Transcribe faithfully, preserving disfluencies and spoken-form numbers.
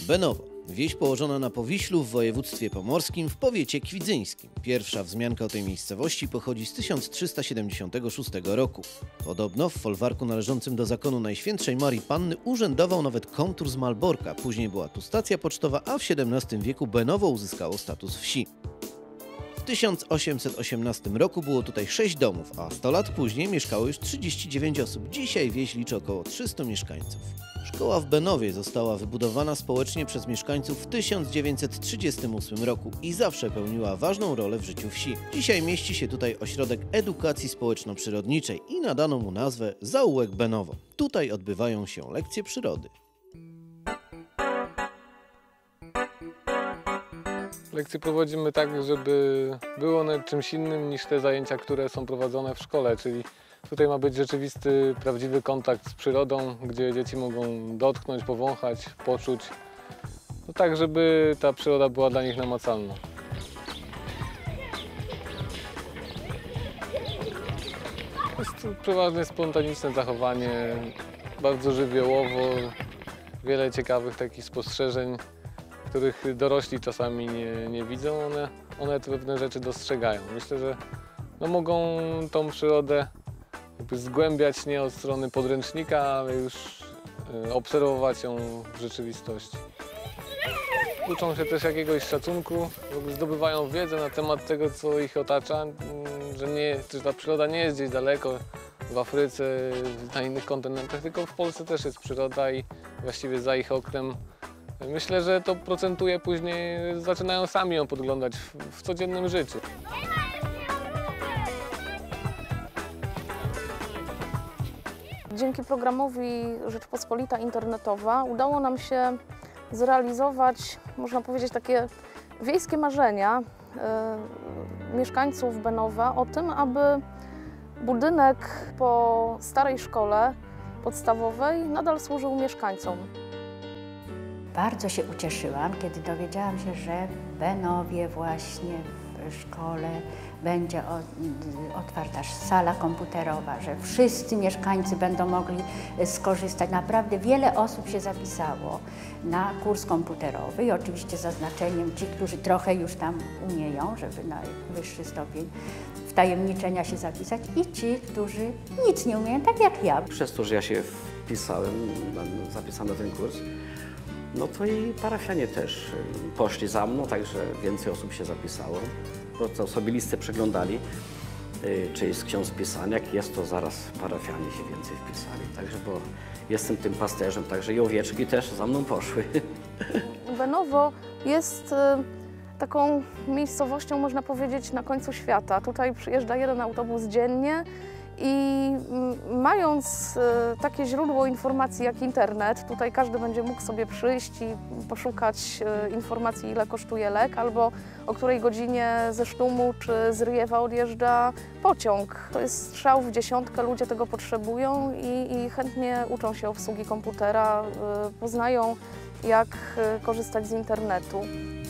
Benowo. Wieś położona na Powiślu w województwie pomorskim w powiecie kwidzyńskim. Pierwsza wzmianka o tej miejscowości pochodzi z tysiąc trzysta siedemdziesiątego szóstego roku. Podobno w folwarku należącym do zakonu Najświętszej Marii Panny urzędował nawet komtur z Malborka. Później była tu stacja pocztowa, a w siedemnastym wieku Benowo uzyskało status wsi. W tysiąc osiemset osiemnastym roku było tutaj sześć domów, a sto lat później mieszkało już trzydzieści dziewięć osób. Dzisiaj wieś liczy około trzystu mieszkańców. Szkoła w Benowie została wybudowana społecznie przez mieszkańców w tysiąc dziewięćset trzydziestym ósmym roku i zawsze pełniła ważną rolę w życiu wsi. Dzisiaj mieści się tutaj ośrodek edukacji społeczno-przyrodniczej i nadano mu nazwę Zaułek Benowo. Tutaj odbywają się lekcje przyrody. Lekcje prowadzimy tak, żeby były one czymś innym niż te zajęcia, które są prowadzone w szkole, czyli tutaj ma być rzeczywisty, prawdziwy kontakt z przyrodą, gdzie dzieci mogą dotknąć, powąchać, poczuć, no tak, żeby ta przyroda była dla nich namacalna. Jest to przeważnie spontaniczne zachowanie, bardzo żywiołowo, wiele ciekawych takich spostrzeżeń, których dorośli czasami nie, nie widzą, one, one te pewne rzeczy dostrzegają. Myślę, że no, mogą tą przyrodę jakby zgłębiać nie od strony podręcznika, ale już y, obserwować ją w rzeczywistości. Uczą się też jakiegoś szacunku, zdobywają wiedzę na temat tego, co ich otacza, y, że, nie, że ta przyroda nie jest gdzieś daleko, w Afryce, na innych kontynentach, tylko w Polsce też jest przyroda i właściwie za ich oknem. Myślę, że to procentuje później, zaczynają sami ją podglądać w, w codziennym życiu. Dzięki programowi Rzeczpospolita Internetowa udało nam się zrealizować, można powiedzieć, takie wiejskie marzenia y, mieszkańców Benowa o tym, aby budynek po starej szkole podstawowej nadal służył mieszkańcom. Bardzo się ucieszyłam, kiedy dowiedziałam się, że w Benowie właśnie w szkole będzie otwarta sala komputerowa, że wszyscy mieszkańcy będą mogli skorzystać. Naprawdę wiele osób się zapisało na kurs komputerowy i oczywiście z zaznaczeniem ci, którzy trochę już tam umieją, żeby na wyższy stopień wtajemniczenia się zapisać, i ci, którzy nic nie umieją, tak jak ja. Przez to, że ja się wpisałem, zapisałem na ten kurs, no to i parafianie też poszli za mną, także więcej osób się zapisało. Po prostu sobie listę przeglądali, czy jest ksiądz wpisany. Jak jest, to zaraz parafianie się więcej wpisali. Także, bo jestem tym pasterzem, także i owieczki też za mną poszły. Benowo jest taką miejscowością, można powiedzieć, na końcu świata. Tutaj przyjeżdża jeden autobus dziennie. I mając takie źródło informacji jak internet, tutaj każdy będzie mógł sobie przyjść i poszukać informacji, ile kosztuje lek, albo o której godzinie ze Sztumu czy z Ryjewa odjeżdża pociąg. To jest strzał w dziesiątkę, ludzie tego potrzebują i, i chętnie uczą się obsługi komputera, poznają, jak korzystać z internetu.